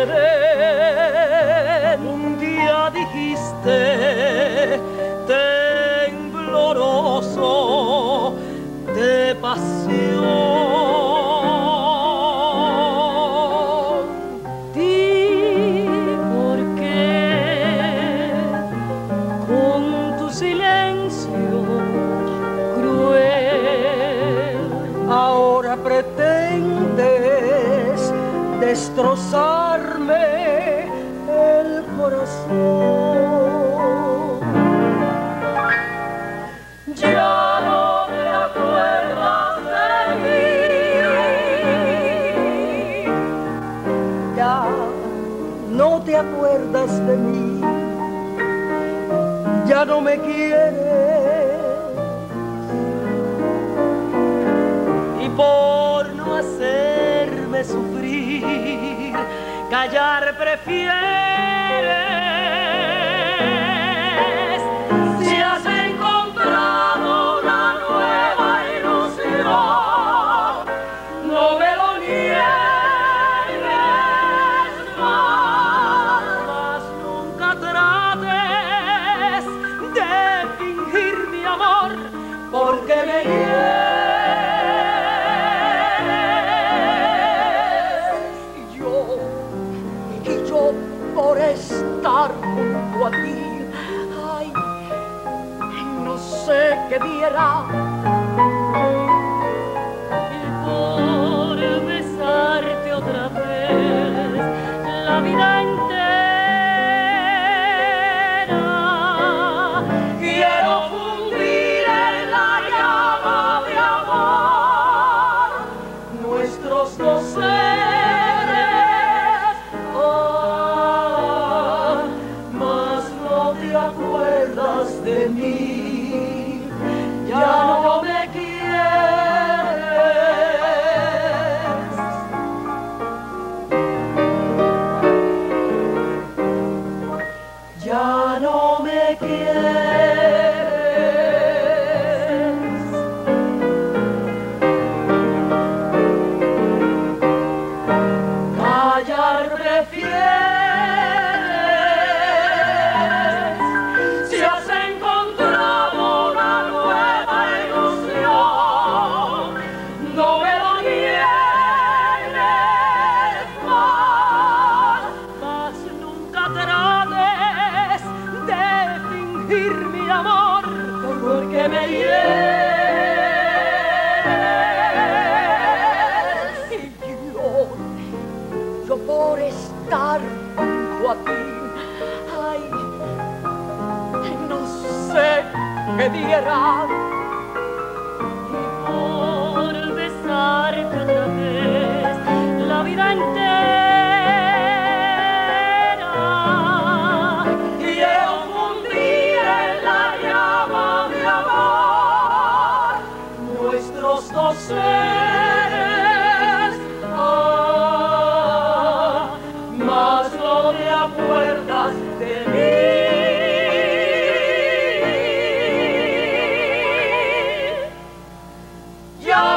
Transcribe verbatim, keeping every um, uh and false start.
quieren. Un día dijiste, tembloroso de pasión. Di por qué con tu silencio cruel ahora pretendes destrozarme el corazón. Ya no te acuerdas de mí, ya no te acuerdas de mí, ya no me quieres, y por no hacerme sufrir, callar prefieres. Si has encontrado una nueva ilusión, no me lo niegues más, mas nunca trates de fingir mi amor, porque me hieres. Y yo, y yo por estar junto a ti, ay, no sé qué diera. Y por besarte otra vez la vida entera, quiero fundir en la llama de amor nuestros dos seres. Ah, mas no te acuerdas de mí, ya no me quieres. Ya no me quieres. Callar prefieres. Si has encontrado una nueva ilusión, no me lo niegues más, mas nunca trates de fingir mi amor, porque me hieres. Y yo, yo por estar junto a ti, ay, no sé qué diera. Y por besarte otra vez la vida entera, quiero fundir en la llama de amor nuestros dos seres. Ah, mas no te acuerdas de mí. Ya